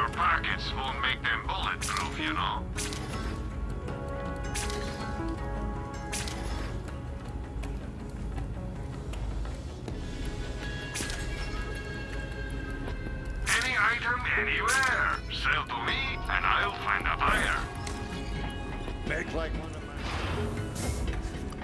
your pockets won't make them bulletproof, you know. Any item, anywhere. Sell to me, and I'll find a buyer. Make like one of my...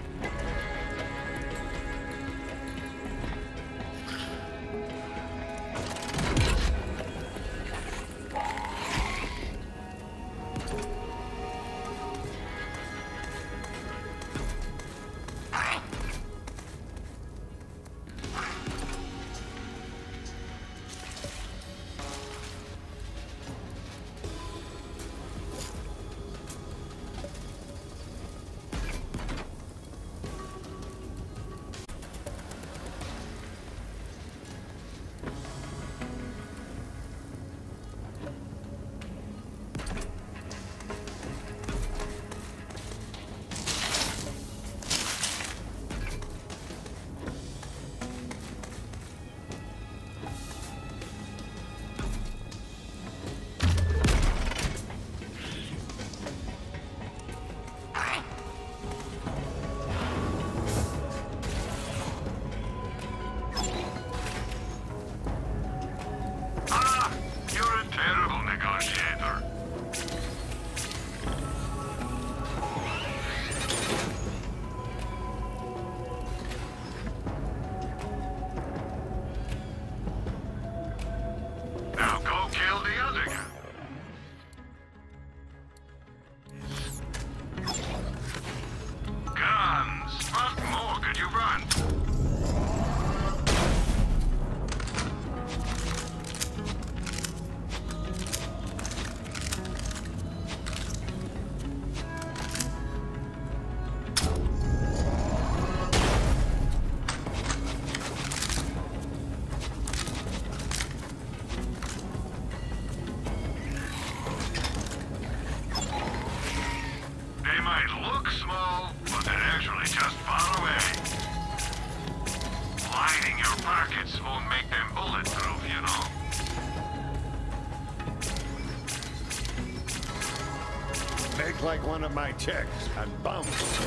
Like one of my checks and bounce.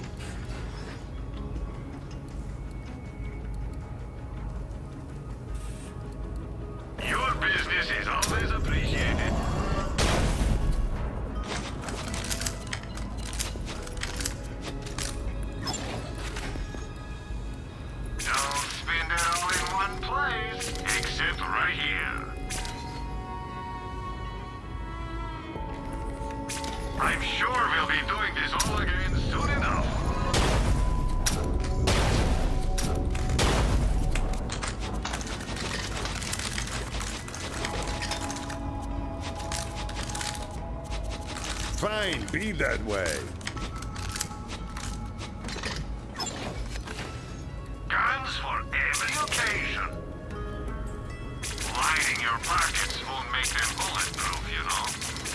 Your business is always appreciated. Don't spend it all in one place, except right here. I'm sure we'll be doing this all again soon enough. Fine, be that way. Guns for every occasion. Lining your pockets won't make them bulletproof, you know.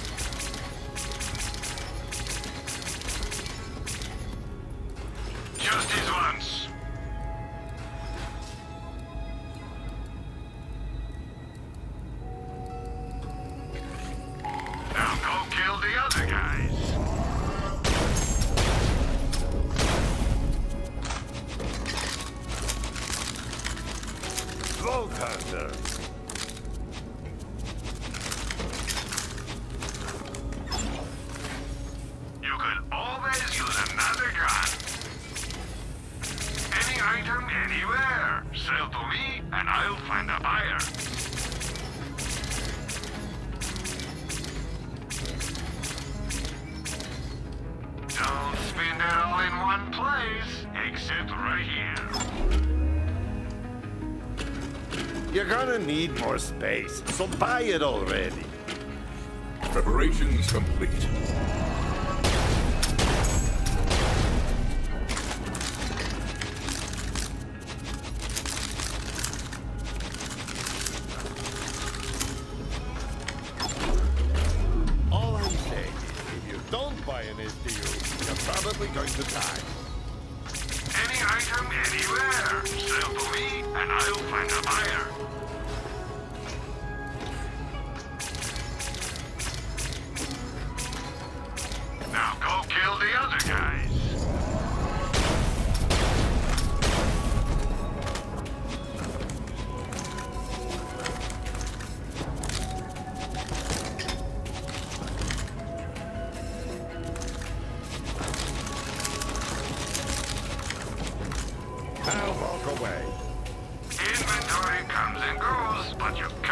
Just this once. Now go kill the other guys. Go, Hunter. You could always use another gun. Any item, anywhere. Sell to me, and I'll find a buyer. Don't spend it all in one place, except right here. You're gonna need more space, so buy it already. Preparations complete. All I'm saying is, if you don't buy an SDU, you're probably going to die. Any item, anywhere. Sell to me, and I'll find a buyer. But you